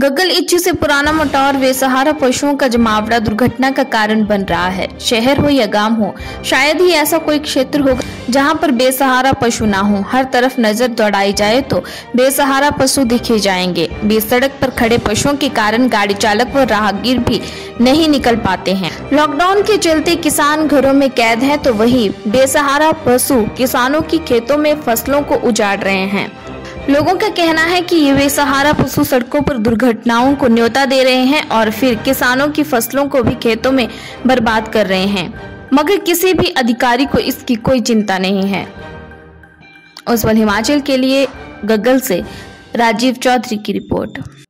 गग्गल इच्छू से पुराना मोटौर बेसहारा पशुओं का जमावड़ा दुर्घटना का कारण बन रहा है। शहर हो या गांव हो, शायद ही ऐसा कोई क्षेत्र होगा जहां पर बेसहारा पशु ना हो। हर तरफ नजर दौड़ाई जाए तो बेसहारा पशु दिखे जाएंगे। बीच सड़क पर खड़े पशुओं के कारण गाड़ी चालक व राहगीर भी नहीं निकल पाते हैं। लॉकडाउन के चलते किसान घरों में कैद हैं, तो वही बेसहारा पशु किसानों की खेतों में फसलों को उजाड़ रहे हैं। लोगों का कहना है कि ये बेसहारा पशु सड़कों पर दुर्घटनाओं को न्योता दे रहे हैं और फिर किसानों की फसलों को भी खेतों में बर्बाद कर रहे हैं, मगर किसी भी अधिकारी को इसकी कोई चिंता नहीं है। उज्ज्वल हिमाचल के लिए गग्गल से राजीव चौधरी की रिपोर्ट।